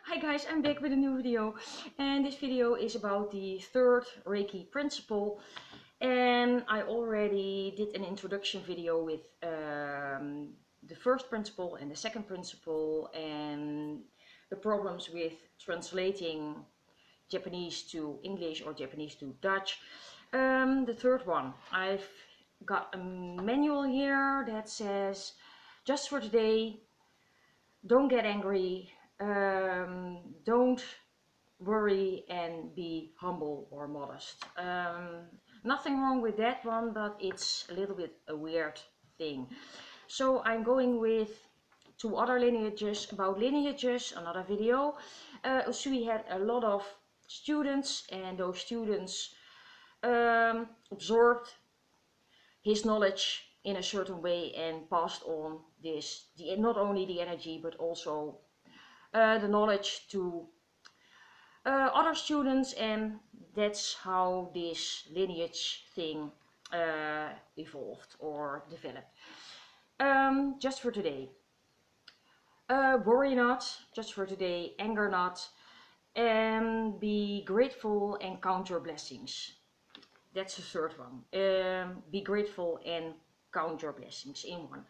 Hi guys, I'm back with a new video, and this video is about the third Reiki principle. And I already did an introduction video with the first principle and the second principle and the problems with translating Japanese to English or Japanese to Dutch. The third one, I've got a manual here that says, just for today, don't get angry, don't worry, and be humble or modest. Nothing wrong with that one, but it's a little bit a weird thing. So I'm going with two other lineages, about lineages, another video. Usui had a lot of students, and those students absorbed his knowledge in a certain way and passed on not only the energy but also the knowledge to other students, and that's how this lineage thing evolved or developed. Just for today, worry not. Just for today, anger not, and be grateful and count your blessings. That's the third one. Be grateful and count your blessings in one.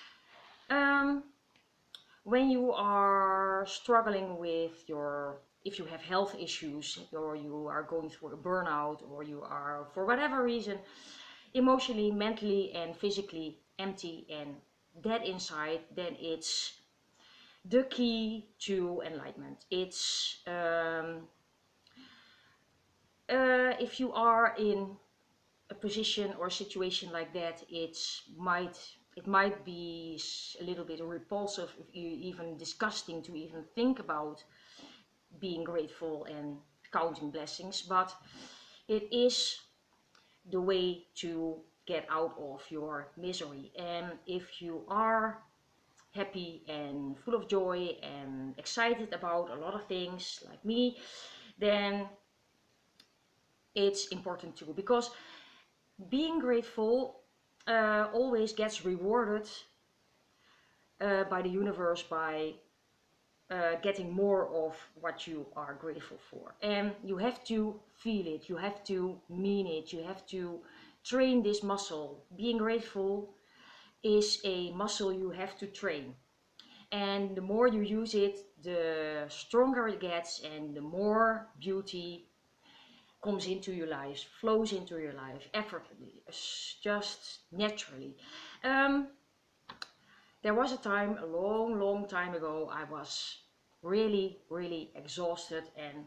When you are struggling with if you have health issues, or you are going through a burnout, or you are, for whatever reason, emotionally, mentally, and physically empty and dead inside, then it's the key to enlightenment. It's if you are in a position or a situation like that, it might be a little bit repulsive, even disgusting, to even think about being grateful and counting blessings, but it is the way to get out of your misery. And if you are happy and full of joy and excited about a lot of things like me, then it's important too, because being grateful always gets rewarded by the universe, by getting more of what you are grateful for. And you have to feel it, you have to mean it, you have to train this muscle. Being grateful is a muscle you have to train, and the more you use it, the stronger it gets, and the more beauty comes into your life, flows into your life effortlessly, just naturally. There was a time, a long time ago, I was really exhausted and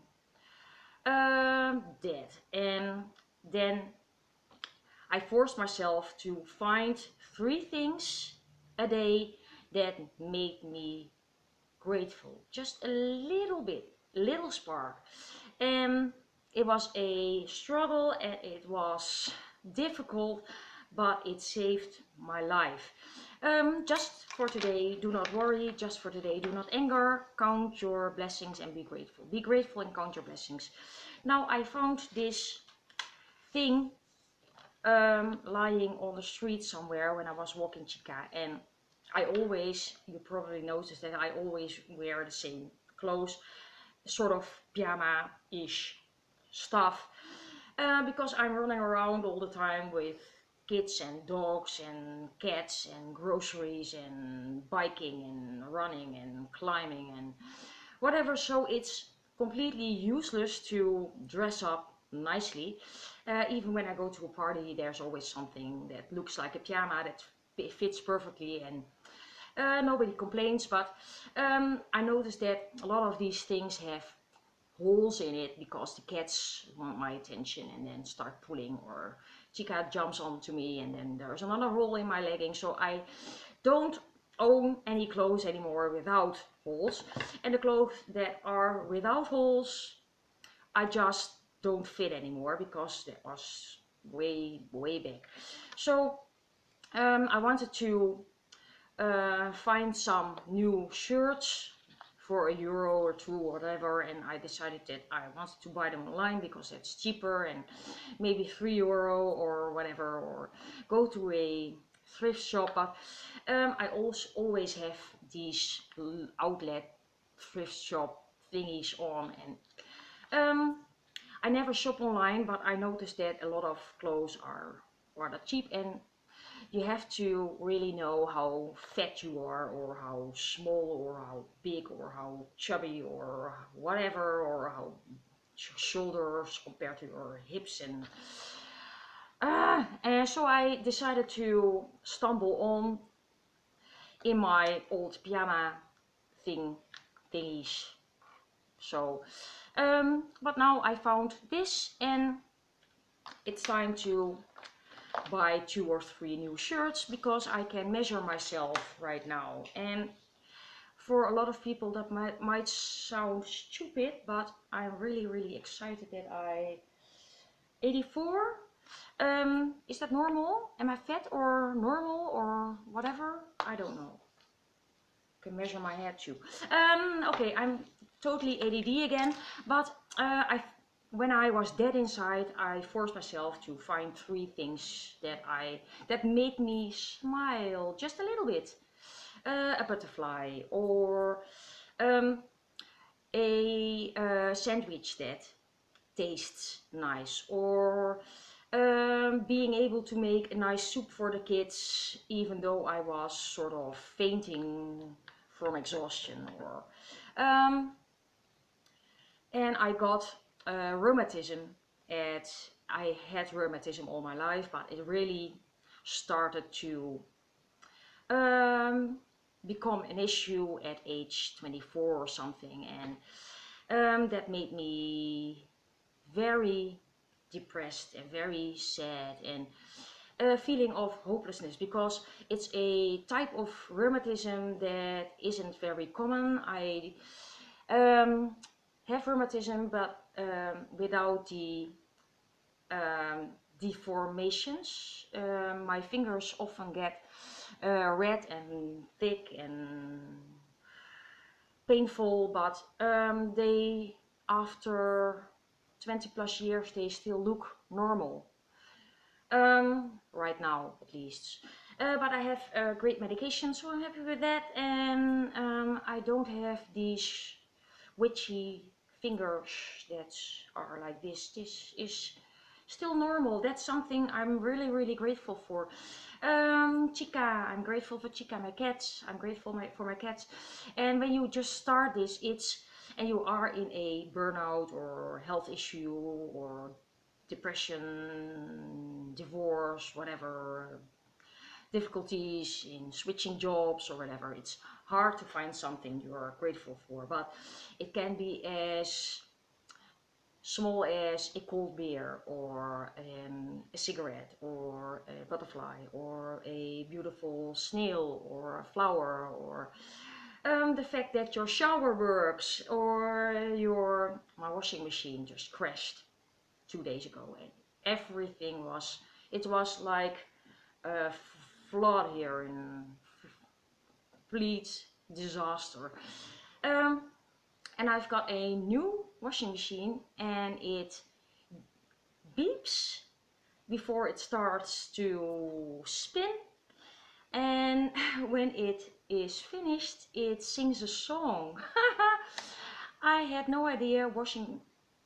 dead. And then I forced myself to find 3 things a day that made me grateful. Just a little bit, little spark. And it was a struggle and it was difficult, but it saved my life. Just for today, do not worry. Just for today, do not anger. Count your blessings and be grateful. Be grateful and count your blessings. Now I found this thing lying on the street somewhere when I was walking Chica, and I always, you probably noticed that I always wear the same clothes, sort of pyjama-ish stuff, because I'm running around all the time with kids and dogs and cats and groceries and biking and running and climbing and whatever, so it's completely useless to dress up nicely. Even when I go to a party, there's always something that looks like a pyjama that fits perfectly, and nobody complains. But I noticed that a lot of these things have holes in it because the cats want my attention and then start pulling, or Chica jumps onto me and then there's another hole in my legging. So I don't own any clothes anymore without holes, and the clothes that are without holes, I just don't fit anymore because that was way back. So I wanted to find some new shirts for €1 or 2 or whatever, and I decided that I wanted to buy them online because it's cheaper, and maybe €3 or whatever, or go to a thrift shop. But I also always have these outlet thrift shop thingies on. And I never shop online, but I noticed that a lot of clothes are rather cheap, and you have to really know how fat you are, or how small, or how big, or how chubby, or whatever, or how shoulders compared to your hips. And so I decided to stumble on in my old pyjama thingies. So, but now I found this, and it's time to buy 2 or 3 new shirts, because I can measure myself right now. And for a lot of people that might sound stupid, but I'm really excited that 84. Is that normal? Am I fat or normal or whatever? I don't know. I can measure my head too. Okay, I'm totally ADD again, but when I was dead inside, I forced myself to find 3 things that made me smile just a little bit. A butterfly, or a sandwich that tastes nice, or being able to make a nice soup for the kids, even though I was sort of fainting from exhaustion. And I got rheumatism. I had rheumatism all my life, but it really started to become an issue at age 24 or something, and that made me very depressed and very sad, and a feeling of hopelessness, because it's a type of rheumatism that isn't very common. I have rheumatism, but without the deformations. My fingers often get red and thick and painful, but they, after 20+ years, they still look normal. Right now, at least. But I have great medication, so I'm happy with that, and I don't have these witchy fingers that are like this. This is still normal. That's something I'm really grateful for. Chica, I'm grateful for Chica, my cats. I'm grateful for my cats. And when you just start this, and you are in a burnout or health issue or depression, divorce, whatever, difficulties in switching jobs or whatever, it's hard to find something you are grateful for. But it can be as small as a cold beer, or a cigarette, or a butterfly, or a beautiful snail, or a flower, or the fact that your shower works, or my washing machine just crashed 2 days ago, and everything it was like a flood here, in complete disaster. And I've got a new washing machine, and it beeps before it starts to spin, and when it is finished, it sings a song. I had no idea washing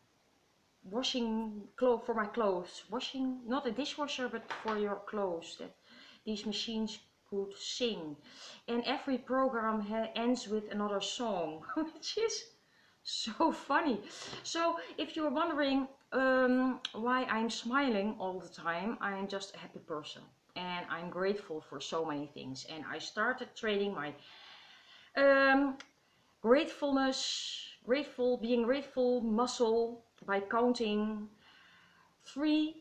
for my clothes, washing, not a dishwasher, but for your clothes, that these machines could sing. And every program ends with another song, which is so funny. So if you're wondering why I'm smiling all the time, I'm just a happy person, and I'm grateful for so many things. And I started training my being grateful muscle by counting 3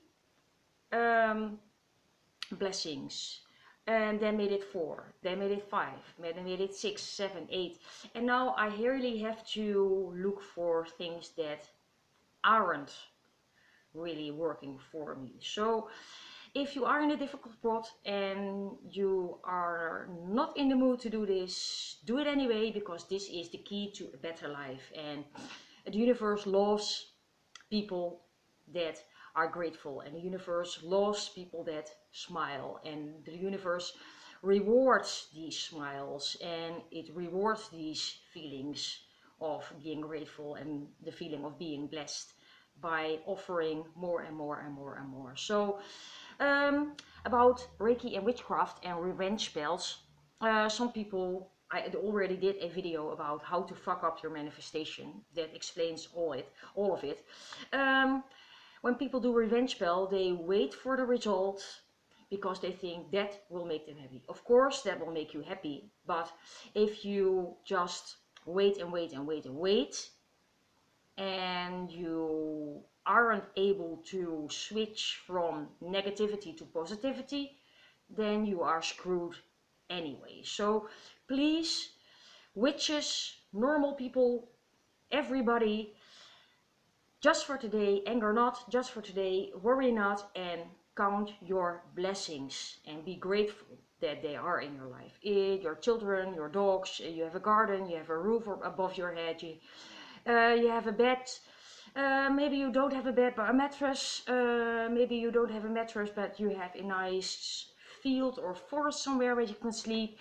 blessings, and then made it 4, then made it 5, then made it 6, 7, 8, and now I really have to look for things that aren't really working for me. So if you are in a difficult spot and you are not in the mood to do this, do it anyway, because this is the key to a better life, and the universe loves people that are grateful, and the universe loves people that smile, and the universe rewards these smiles, and it rewards these feelings of being grateful and the feeling of being blessed by offering more and more and more and more. So about Reiki and witchcraft and revenge spells, some people, I already did a video about how to fuck up your manifestation that explains all of it. When people do revenge spell, they wait for the result because they think that will make them happy. Of course, that will make you happy, but if you just wait and wait and wait and wait, and you aren't able to switch from negativity to positivity, then you are screwed anyway. So please, witches, normal people, everybody, just for today, anger not, just for today, worry not, and count your blessings and be grateful that they are in your life. Your children, your dogs, you have a garden, you have a roof above your head, you have a bed. Maybe you don't have a bed but a mattress. Maybe you don't have a mattress but you have a nice field or forest somewhere where you can sleep.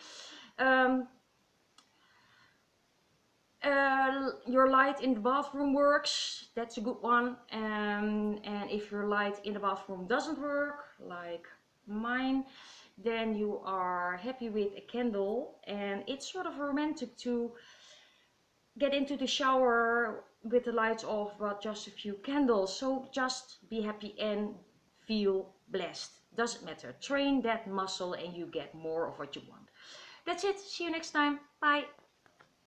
Your light in the bathroom works, that's a good one. And if your light in the bathroom doesn't work, like mine, then you are happy with a candle. And it's sort of romantic to get into the shower with the lights off but just a few candles. So just be happy and feel blessed. Doesn't matter. Train that muscle and you get more of what you want. That's it. See you next time. Bye.